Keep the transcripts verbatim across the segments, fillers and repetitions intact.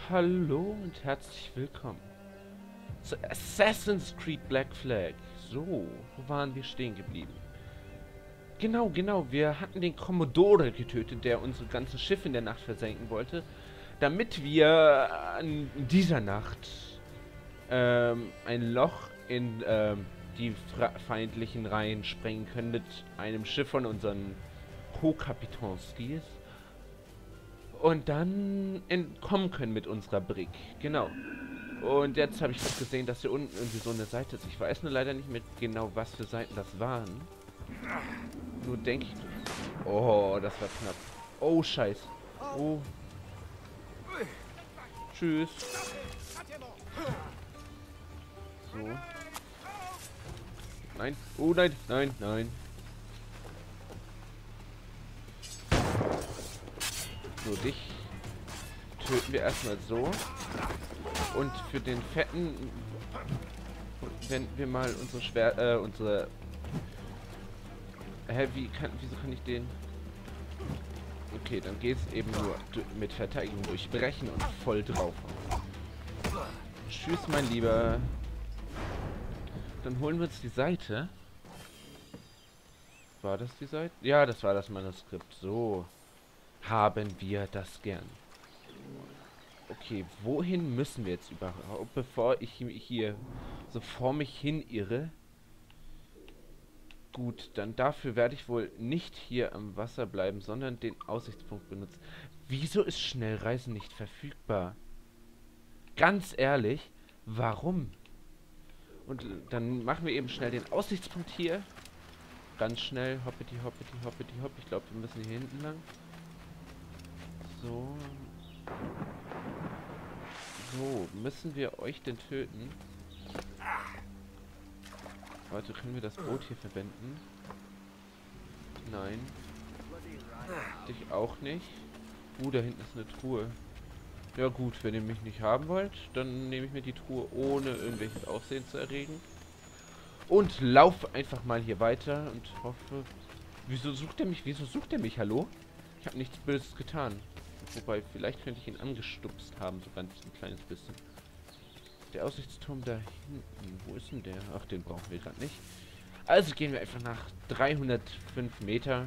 Hallo und herzlich willkommen zu Assassin's Creed Black Flag. So, wo waren wir stehen geblieben? Genau, genau, wir hatten den Commodore getötet, der unsere ganzen Schiffe in der Nacht versenken wollte, damit wir in dieser Nacht ähm, ein Loch in ähm, die feindlichen Reihen sprengen können mit einem Schiff von unseren Co-Kapitänskis. Und dann entkommen können mit unserer Brick. Genau. Und jetzt habe ich gerade gesehen, dass hier unten irgendwie so eine Seite ist. Ich weiß nur leider nicht mehr genau, was für Seiten das waren. Nur denke ich... Oh, das war knapp. Oh, scheiß. Oh. Tschüss. So. Nein. Oh, nein, nein, nein. So, dich töten wir erstmal so. Und für den fetten, wenn wir mal unsere Schwer, äh, unsere, hä, wie kann, wieso kann ich den, okay, dann geht es eben nur mit Verteidigung durchbrechen und voll drauf. Tschüss, mein Lieber. Dann holen wir uns die Seite. War das die Seite? Ja, das war das Manuskript. So haben wir das gern. Okay, wohin müssen wir jetzt überhaupt, bevor ich hier so vor mich hin irre? Gut, dann dafür werde ich wohl nicht hier am Wasser bleiben, sondern den Aussichtspunkt benutzen. Wieso ist Schnellreisen nicht verfügbar? Ganz ehrlich, warum? Und dann machen wir eben schnell den Aussichtspunkt hier. Ganz schnell, hoppity, hoppity, hoppity, hopp. Ich glaube, wir müssen hier hinten lang. So. So, müssen wir euch denn töten? Warte, können wir das Boot hier verwenden? Nein. Dich auch nicht. Uh, da hinten ist eine Truhe. Ja gut, wenn ihr mich nicht haben wollt, dann nehme ich mir die Truhe, ohne irgendwelches Aufsehen zu erregen. Und laufe einfach mal hier weiter und hoffe... Wieso sucht er mich? Wieso sucht er mich? Hallo? Ich habe nichts Böses getan. Wobei, vielleicht könnte ich ihn angestupst haben, so ganz ein kleines bisschen. Der Aussichtsturm da hinten. Wo ist denn der? Ach, den brauchen wir gerade nicht. Also gehen wir einfach nach dreihundertfünf Meter.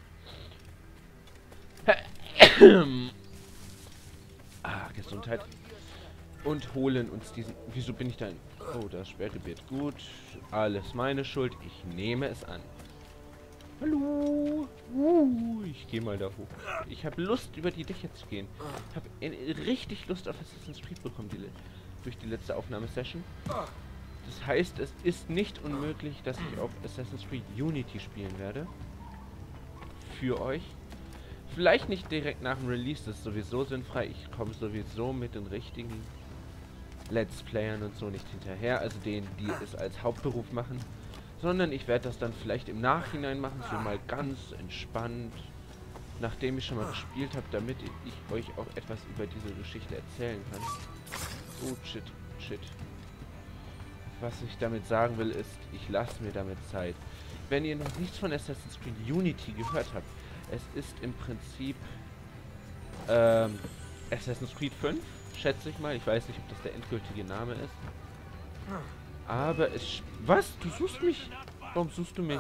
Ah, Gesundheit. Und holen uns diesen... Wieso bin ich da in... Oh, das Sperrgebiet. Gut. Alles meine Schuld. Ich nehme es an. Hallo. Uh, ich gehe mal da hoch. Ich habe Lust, über die Dächer zu gehen. Ich habe richtig Lust auf Assassin's Creed bekommen, die, durch die letzte Aufnahmesession. Das heißt, es ist nicht unmöglich, dass ich auch Assassin's Creed Unity spielen werde. Für euch. Vielleicht nicht direkt nach dem Release, das ist sowieso sinnfrei. Ich komme sowieso mit den richtigen Let's Playern und so nicht hinterher. Also denen, die es als Hauptberuf machen. Sondern ich werde das dann vielleicht im Nachhinein machen, so mal ganz entspannt, nachdem ich schon mal gespielt habe, damit ich euch auch etwas über diese Geschichte erzählen kann. Oh, shit, shit. Was ich damit sagen will, ist, ich lasse mir damit Zeit. Wenn ihr noch nichts von Assassin's Creed Unity gehört habt, es ist im Prinzip ähm, Assassin's Creed fünf, schätze ich mal. Ich weiß nicht, ob das der endgültige Name ist. Aber es... Was? Du suchst mich? Warum suchst du mich?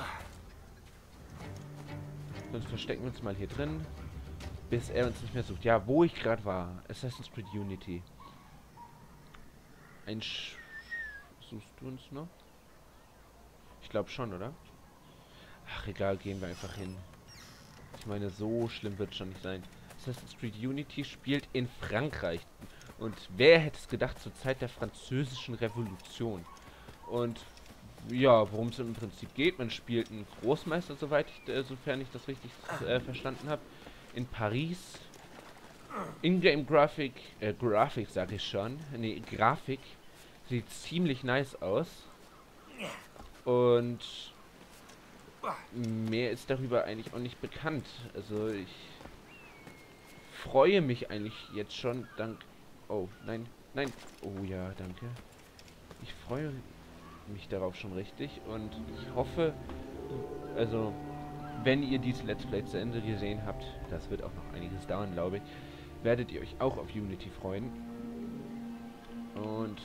Sonst verstecken wir uns mal hier drin, bis er uns nicht mehr sucht. Ja, wo ich gerade war. Assassin's Creed Unity. Ein Sch... Suchst du uns noch? Ich glaube schon, oder? Ach, egal, gehen wir einfach hin. Ich meine, so schlimm wird es schon nicht sein. Assassin's Creed Unity spielt in Frankreich. Und wer hätte es gedacht, zur Zeit der französischen Revolution. Und ja, worum es im Prinzip geht, man spielt einen Großmeister, soweit ich, äh, sofern ich das richtig äh, verstanden habe, in Paris. Ingame-Grafik, äh, Grafik sage ich schon, nee, Grafik sieht ziemlich nice aus. Und mehr ist darüber eigentlich auch nicht bekannt. Also ich freue mich eigentlich jetzt schon, dank... Oh, nein, nein. Oh ja, danke. Ich freue mich darauf schon richtig und ich hoffe, also wenn ihr dieses Let's Play zu Ende gesehen habt, das wird auch noch einiges dauern, glaube ich, werdet ihr euch auch auf Unity freuen. Und...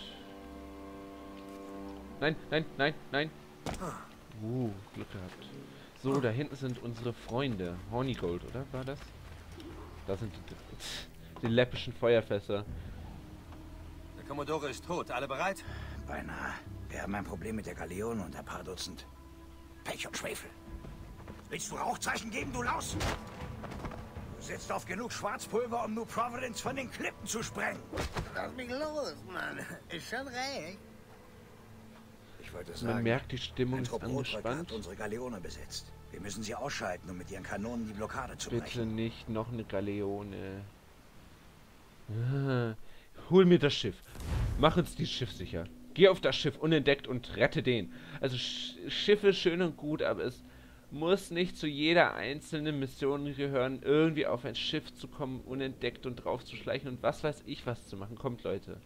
Nein, nein, nein, nein. Uh, Glück gehabt. So, da hinten sind unsere Freunde. Hornigold, oder? War das? Da sind die, die läppischen Feuerfässer. Der Kommodore ist tot. Alle bereit? Beinahe. Wir haben ein Problem mit der Galeone und ein paar Dutzend. Pech und Schwefel. Willst du Rauchzeichen geben, du Laus? Du sitzt auf genug Schwarzpulver, um New Providence von den Klippen zu sprengen. Lass mich los, Mann. Ist schon recht. Ich wollte sagen, Man merkt, die Stimmung ein ist Trupp Rotröcke angespannt. hat unsere Galeone besetzt. Wir müssen sie ausschalten, um mit ihren Kanonen die Blockade zu Bitte brechen. nicht noch eine Galeone. Ah, hol mir das Schiff. Mach uns dieses Schiff sicher. Geh auf das Schiff unentdeckt und rette den. Also Sch Schiffe schön und gut, aber es muss nicht zu jeder einzelnen Mission gehören, irgendwie auf ein Schiff zu kommen, unentdeckt und draufzuschleichen und was weiß ich was zu machen. Kommt, Leute.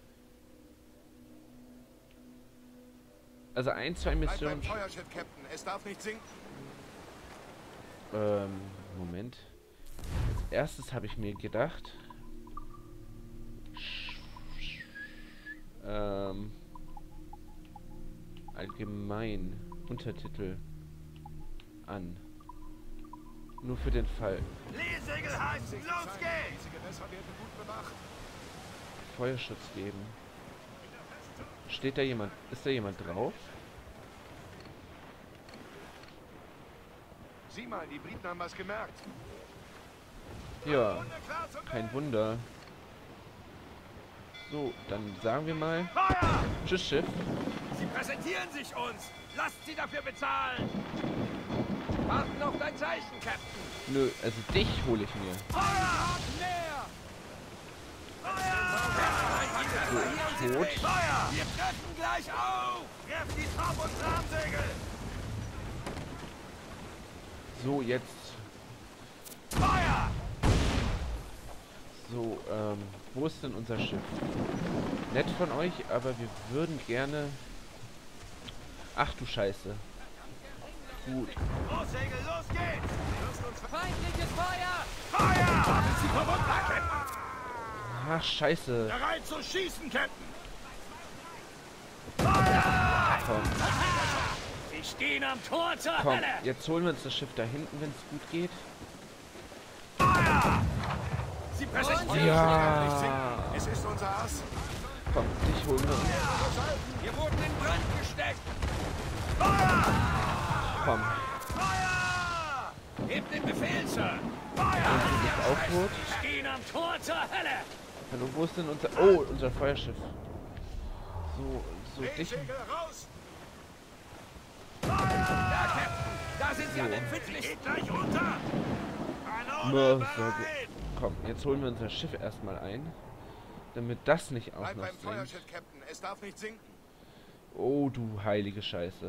Also ein, zwei Missionen... Bleib beim Feuerschiff, Captain. Es darf nicht sinken. Ähm, Moment. Als erstes habe ich mir gedacht... Ähm... Allgemein. Untertitel. An. Nur für den Fall. Leesegel heißen. Los geht's! Diese Gewässer werden gut bewacht. Feuerschutz geben. Steht da jemand? Ist da jemand drauf? Sieh mal, die Briten haben was gemerkt. Ja. Kein Wunder. So, dann sagen wir mal... Feuer! Tschüss, Schiff. Sie präsentieren sich uns. Lasst sie dafür bezahlen. Warten auf dein Zeichen, Captain. Nö, also dich hole ich mir. Feuer! Näher! So, tot. Feuer! Wir treffen gleich auf! Treff die Top- und Rahmsegel! So, jetzt... Feuer! So, ähm, wo ist denn unser Schiff? Nett von euch, aber wir würden gerne... Ach du Scheiße. Gut. Großsegel, los geht's! Feindliches Feuer! Feuer! Haben Sie verwundet, Captain! Ach, Scheiße. Bereit zu schießen, Captain! Komm, Sie stehen am Tor zur komm. Hölle! Jetzt holen wir uns das Schiff da hinten, wenn es gut geht. Feuer! Sie präsentieren Ja. Es ist unser Ass. Komm, dich holen wir uns. Wir wurden in Brand gesteckt! Feuer! Komm. Feuer! Hebt den Befehl, Sir! Und du bist auch tot. Sie stehen am Tor zur Hölle! Hallo, wo ist denn unser... Oh, unser Feuerschiff. So, so dich... Leesegel raus. Ja, Captain! Da sind sie So. am empfindlichsten! Geht gleich unter! Kanone Mörser. bereit! Komm, jetzt holen wir unser Schiff erstmal ein. Damit das nicht auch Bleib noch beim sinkt. Feuerschiff, Captain. Es darf nicht sinken. Oh, du heilige Scheiße.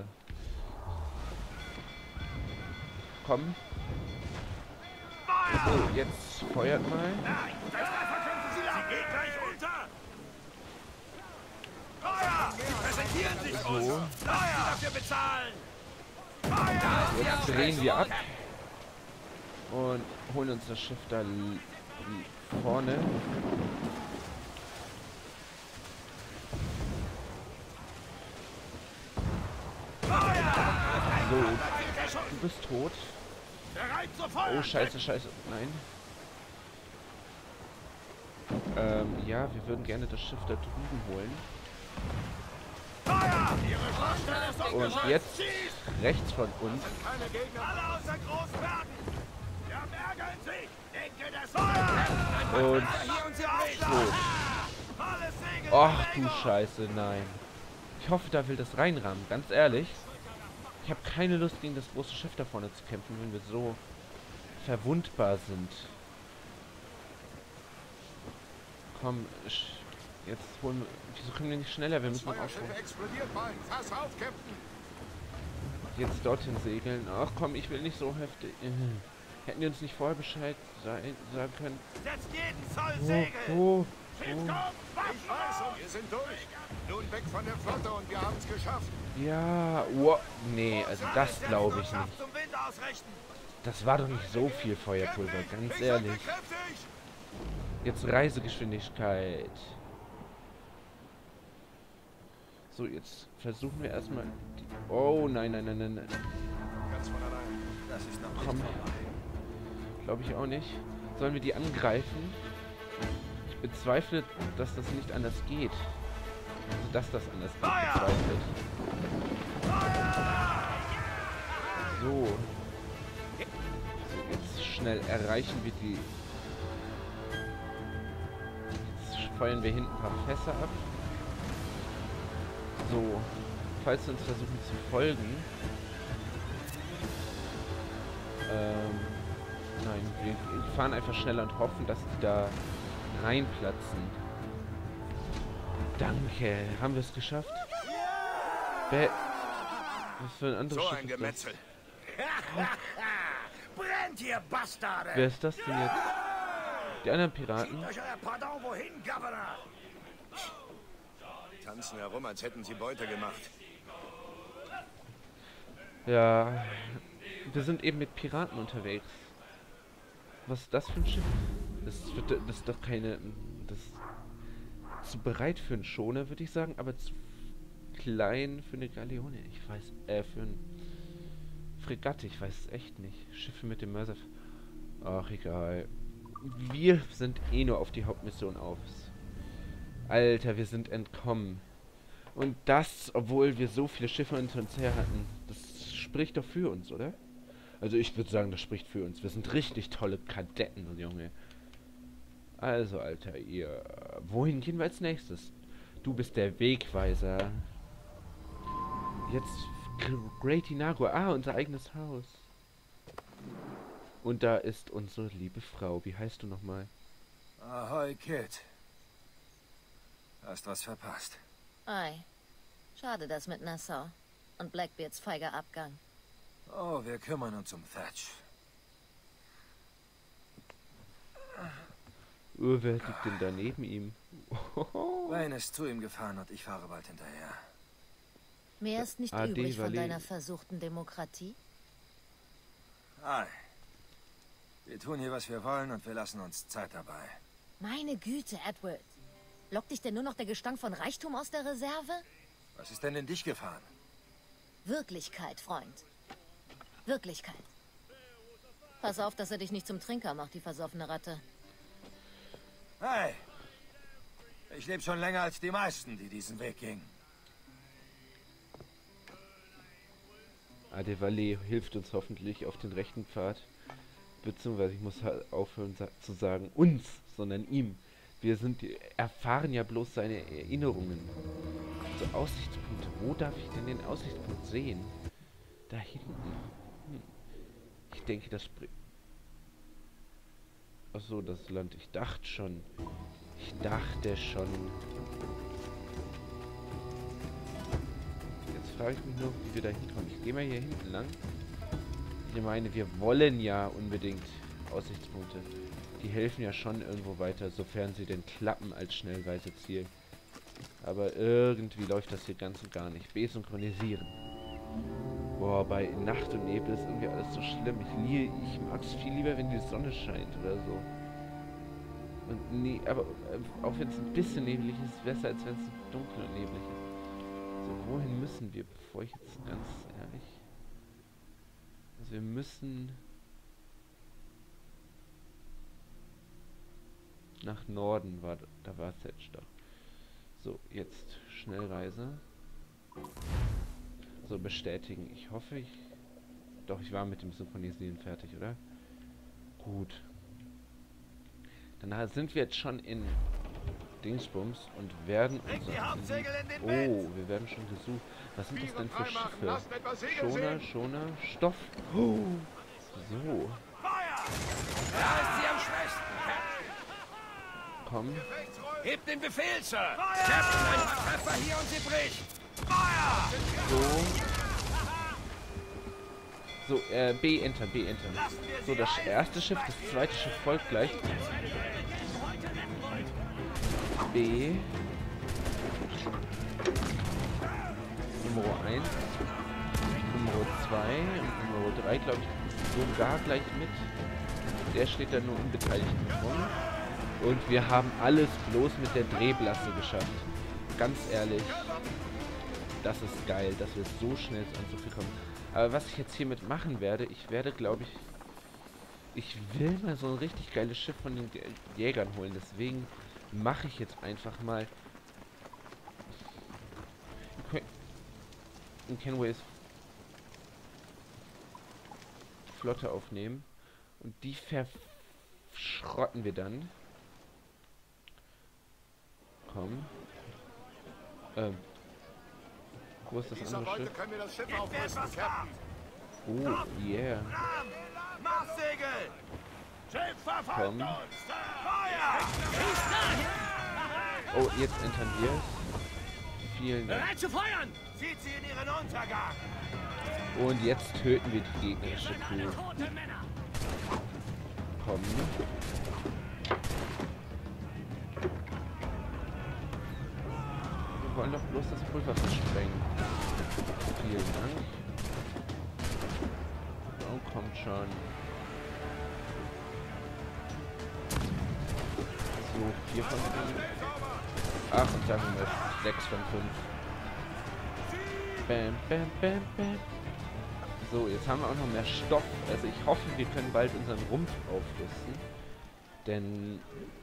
Komm. So, jetzt feuert mal. Nein, das Treffer könnten sie lang! Sie geht gleich unter! Feuer! Sie präsentieren sich So. uns! Lass sie dafür bezahlen! Feuer! Jetzt drehen wir ab. Und holen uns das Schiff da l- vorne. So, du bist tot. Bereit zur Feuer! Oh, scheiße, scheiße. Nein. Ähm, ja, wir würden gerne das Schiff da drüben holen. Feuer! Ihre Schwachstelle ist Und umgeschaltet! jetzt Schießt! rechts von uns. Keine Gegner. Alle außer Großwerden! Wir haben Ärger in sich! Denke das Feuer! Und Hier und sie aufschlagen! tot. Alles Segel! Ach du Scheiße, nein. Ich hoffe, da will das reinrammen, ganz ehrlich. Ich habe keine Lust, gegen das große Schiff da vorne zu kämpfen, wenn wir so verwundbar sind. Komm, sch- jetzt holen wir... Wieso können wir nicht schneller? Wir Das müssen noch Feuerschiff aufholen. explodiert bald. Pass auf, Captain. Jetzt dorthin segeln. Ach komm, ich will nicht so heftig... Äh. Hätten die uns nicht vorher Bescheid sein, sagen können? Setzt jeden Zoll Wo, Segel! wo, Schiff wo? kommt! Waffen Ich weiß auf! und wir sind durch. Nun weg von der Flotte und wir haben es geschafft. Ja, wow. Nee, also das glaube ich nicht. Zum Wind ausrichten! Das war doch nicht so viel Feuerpulver, ganz Ich ehrlich. sag dir kräftig. Jetzt Reisegeschwindigkeit. So, jetzt versuchen wir erstmal... Die oh, nein, nein, nein, nein, nein. Ganz von allein. Das ist noch Komm. Glaube ich auch nicht. Sollen wir die angreifen? Ich bezweifle, dass das nicht anders geht. Also, dass das anders geht, bezweifle ich. So. So, jetzt schnell erreichen wir die... Jetzt feuern wir hinten ein paar Fässer ab. So. Falls sie uns versuchen zu folgen... Ähm... Nein, wir fahren einfach schneller und hoffen, dass die da reinplatzen. Danke. Haben wir es geschafft? Wer... Was für ein anderes so Schiff ein ist das? Gemetzel. Brennt, ihr Bastarde! Wer ist das denn jetzt? Die anderen Piraten? Schiebt euch euer Pardon wohin, Governor? Tanzen herum, als hätten sie Beute gemacht. Ja... Wir sind eben mit Piraten unterwegs. Was ist das für ein Schiff? Das, wird, das ist doch keine... Das ist zu bereit für einen Schoner, würde ich sagen, aber zu klein für eine Galeone. Ich weiß, äh, für ein Fregatte, ich weiß es echt nicht. Schiffe mit dem Mörser... Ach, egal. Wir sind eh nur auf die Hauptmission aus. Alter, wir sind entkommen. Und das, obwohl wir so viele Schiffe hinter uns her hatten. Das spricht doch für uns, oder? Also ich würde sagen, das spricht für uns. Wir sind richtig tolle Kadetten, Junge. Also, Alter, ihr... Wohin gehen wir als nächstes? Du bist der Wegweiser. Jetzt Great Inago. Ah, unser eigenes Haus. Und da ist unsere liebe Frau. Wie heißt du nochmal? Ahoi, Kid. Hast was verpasst. Ei. Schade, das mit Nassau. Und Blackbeards feiger Abgang. Oh, wir kümmern uns um Thatch. Oh, wer liegt denn da neben ihm? Wayne ist zu ihm gefahren und ich fahre bald hinterher. Mehr ist nicht Ade, übrig von Valet. deiner versuchten Demokratie? Ei. Wir tun hier, was wir wollen und wir lassen uns Zeit dabei. Meine Güte, Edward. Lockt dich denn nur noch der Gestank von Reichtum aus der Reserve? Was ist denn in dich gefahren? Wirklichkeit, Freund. Wirklichkeit. Pass auf, dass er dich nicht zum Trinker macht, die versoffene Ratte. Hey! Ich lebe schon länger als die meisten, die diesen Weg gingen. Ade Valet hilft uns hoffentlich auf den rechten Pfad. Beziehungsweise ich muss halt aufhören sa zu sagen uns, sondern ihm. Wir sind, erfahren ja bloß seine Erinnerungen. So, Aussichtspunkte. Wo darf ich denn den Aussichtspunkt sehen? Da hinten. Hm. Ich denke, das bringt... Achso, das Land. Ich dachte schon. Ich dachte schon. Jetzt frage ich mich nur, wie wir da hinkommen. Ich gehe mal hier hinten lang. Ich meine, wir wollen ja unbedingt Aussichtspunkte. Die helfen ja schon irgendwo weiter, sofern sie denn klappen als Schnellreiseziel. Aber irgendwie läuft das hier ganz und gar nicht. B-synchronisieren. Boah, bei Nacht und Nebel ist irgendwie alles so schlimm. Ich, lie ich mag es viel lieber, wenn die Sonne scheint oder so. Und nee, aber äh, auch wenn es ein bisschen neblig ist, ist es besser, als wenn es dunkel und neblig ist. So, wohin müssen wir, bevor ich jetzt ganz ehrlich... Also wir müssen... Nach Norden war, da war Thatch doch. So, jetzt Schnellreise. So, bestätigen. Ich hoffe, ich... Doch, ich war mit dem Synchronisieren fertig, oder? Gut. Dann sind wir jetzt schon in Dingsbums und werden unser... Oh, wir werden schon gesucht. Was sind das denn für Schiffe? Schoner, Schoner, Stoff. Oh, so. Da ist sie am schwächsten. Komm. Hebt den Befehl, Sir! Captain, ein paar Treffer hier und sie bricht! Feuer! So. So, äh, B enter, B enter. So, das erste Schiff, das zweite Schiff folgt gleich. B. Nummer eins. Nummer zwei und Nummer drei, glaube ich, sogar gleich mit. Der steht da nur unbeteiligt rum. Und wir haben alles bloß mit der Drehblasse geschafft. Ganz ehrlich. das ist geil, dass wir so schnell an so viel kommen. Aber was ich jetzt hiermit machen werde, ich werde, glaube ich, ich will mal so ein richtig geiles Schiff von den Jägern holen. Deswegen mache ich jetzt einfach mal in Kenways Flotte aufnehmen. Und die verschrotten wir dann. Komm. Ähm. Wo ist das Dieser andere Leute Schiff? können wir das Schiff aufrüsten, Captain. Oh, yeah. Marssegel! Schiff verfolgt Komm. uns! Feuer! Oh, jetzt entern wir es. Vielen Dank. Bereit zu feuern! Zieht sie in ihren Untergang! Und jetzt töten wir die gegnerische Alle Crew. tote Männer! Komm. Wir wollen doch bloß das Pulver versprengen. Vielen Dank. Oh, kommt schon. So, vier von fünf. Ach, und sagen wir sechs von fünf. Bam, bam, bam, bam. So, jetzt haben wir auch noch mehr Stoff. Also ich hoffe, wir können bald unseren Rumpf aufrüsten. Denn...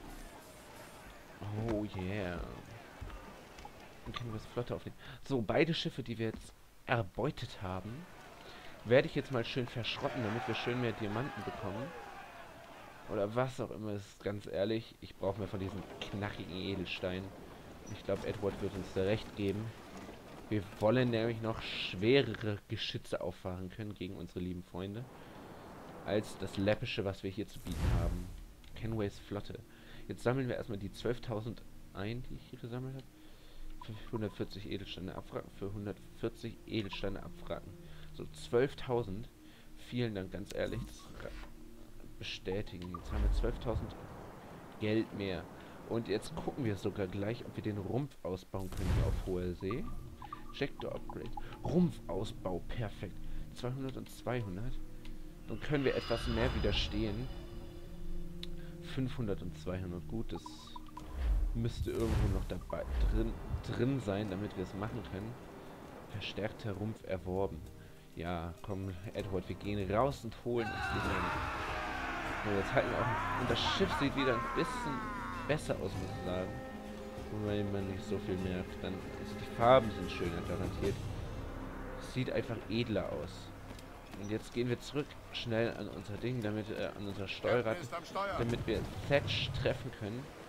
Oh yeah. Dann können wir das Flotte aufnehmen. So, beide Schiffe, die wir jetzt erbeutet haben, werde ich jetzt mal schön verschrotten, damit wir schön mehr Diamanten bekommen. Oder was auch immer, ist ganz ehrlich. Ich brauche mehr von diesen knackigen Edelsteinen. Ich glaube, Edward wird uns da recht geben. Wir wollen nämlich noch schwerere Geschütze auffahren können gegen unsere lieben Freunde. Als das läppische, was wir hier zu bieten haben. Kenways Flotte. Jetzt sammeln wir erstmal die zwölftausend ein, die ich hier gesammelt habe. Für hundertvierzig Edelsteine abfragen. Für hundertvierzig Edelsteine abfragen. So, zwölftausend. Vielen Dank, ganz ehrlich. Das bestätigen. Jetzt haben wir zwölftausend Geld mehr. Und jetzt gucken wir sogar gleich, ob wir den Rumpf ausbauen können hier auf hoher See. Check the Upgrade. Rumpfausbau, perfekt. zweihundert und zweihundert. Dann können wir etwas mehr widerstehen. fünfhundert und zweihundert. Gut, das müsste irgendwo noch dabei drin, drin sein, damit wir es machen können. Verstärkter Rumpf erworben. Ja, komm, Edward, wir gehen raus und holen uns die Menge. So, jetzt halten wir auch... Und das Schiff sieht wieder ein bisschen besser aus, muss ich sagen. Weil man nicht so viel merkt. Dann, also die Farben sind schöner, garantiert. Sieht einfach edler aus. Und jetzt gehen wir zurück schnell an unser Ding, damit äh, an unser Steuerrad, damit wir Thatch treffen können.